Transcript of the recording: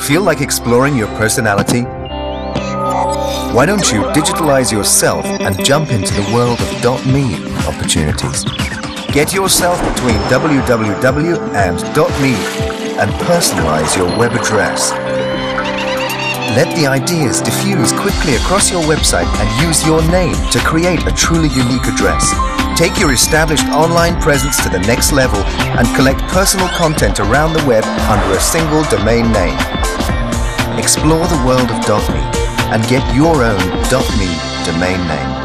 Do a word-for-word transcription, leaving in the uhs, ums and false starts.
Feel like exploring your personality? Why don't you digitalize yourself and jump into the world of .me opportunities? Get yourself between w w w and .me and personalize your web address. Let the ideas diffuse quickly across your website and use your name to create a truly unique address. Take your established online presence to the next level and collect personal content around the web under a single domain name. Explore the world of .me and get your own .me domain name.